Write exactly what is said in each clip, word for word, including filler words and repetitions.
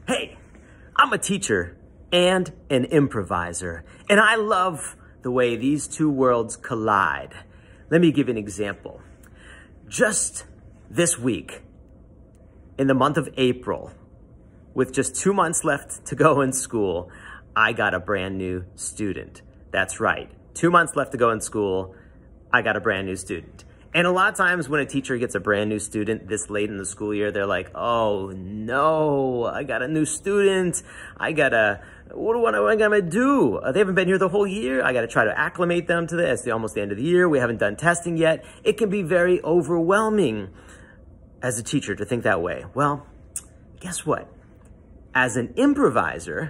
Hey, I'm a teacher and an improviser, and I love the way these two worlds collide. Let me give you an example. Just this week, in the month of April, with just two months left to go in school, I got a brand new student. That's right, two months left to go in school, I got a brand new student. And a lot of times when a teacher gets a brand new student this late in the school year, they're like, oh no, I got a new student. I gotta, what, what am I gonna do? Uh, they haven't been here the whole year. I gotta try to acclimate them to this. It's almost the end of the year. We haven't done testing yet. It can be very overwhelming as a teacher to think that way. Well, guess what? As an improviser,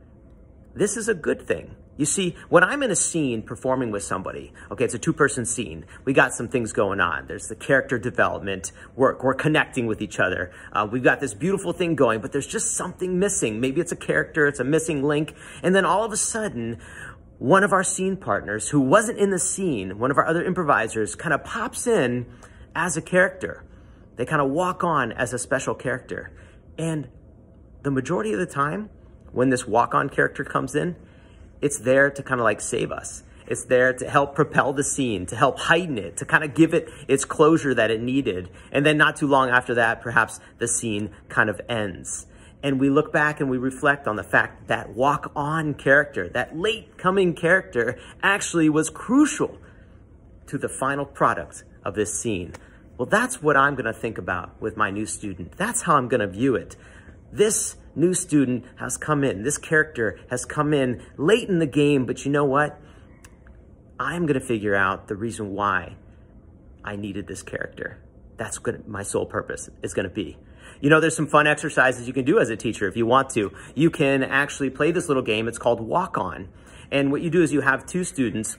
this is a good thing. You see, when I'm in a scene performing with somebody, okay, it's a two-person scene. We got some things going on. There's the character development work. We're connecting with each other. Uh, we've got this beautiful thing going, but there's just something missing. Maybe it's a character, it's a missing link. And then all of a sudden, one of our scene partners who wasn't in the scene, one of our other improvisers, kind of pops in as a character. They kind of walk on as a special character. And the majority of the time, when this walk-on character comes in, it's there to kind of like save us. It's there to help propel the scene, to help heighten it, to kind of give it its closure that it needed. And then not too long after that, perhaps the scene kind of ends. And we look back and we reflect on the fact that walk-on character, that late coming character, actually was crucial to the final product of this scene. Well, that's what I'm gonna think about with my new student. That's how I'm gonna view it. This new student has come in. This character has come in late in the game, but you know what? I'm gonna figure out the reason why I needed this character. That's what my sole purpose is gonna be. You know, there's some fun exercises you can do as a teacher if you want to. You can actually play this little game. It's called Walk On. And what you do is you have two students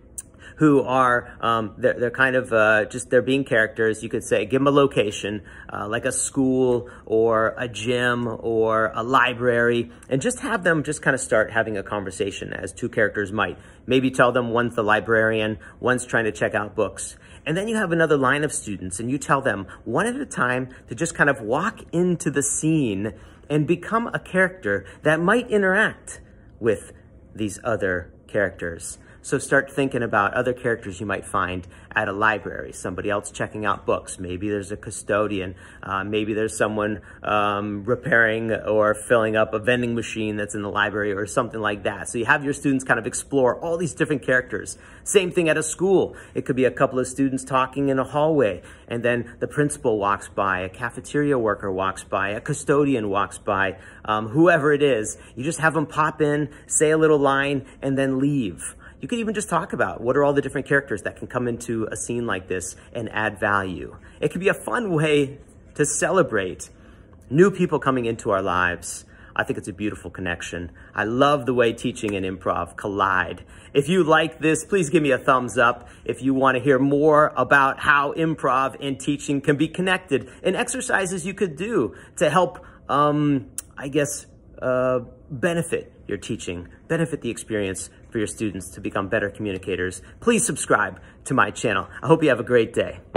who are, um, they're, they're kind of uh, just, they're being characters. You could say, give them a location, uh, like a school or a gym or a library, and just have them just kind of start having a conversation as two characters might. Maybe tell them one's the librarian, one's trying to check out books. And then you have another line of students and you tell them one at a time to just kind of walk into the scene and become a character that might interact with these other characters. So start thinking about other characters you might find at a library, somebody else checking out books. Maybe there's a custodian. Uh, maybe there's someone um, repairing or filling up a vending machine that's in the library or something like that. So you have your students kind of explore all these different characters. Same thing at a school. It could be a couple of students talking in a hallway, and then the principal walks by, a cafeteria worker walks by, a custodian walks by, um, whoever it is. You just have them pop in, say a little line, and then leave. You could even just talk about what are all the different characters that can come into a scene like this and add value. It could be a fun way to celebrate new people coming into our lives. I think it's a beautiful connection. I love the way teaching and improv collide. If you like this, please give me a thumbs up. If you want to hear more about how improv and teaching can be connected and exercises you could do to help, um, I guess, uh, benefit your teaching, benefit the experience for your students to become better communicators, please subscribe to my channel. I hope you have a great day.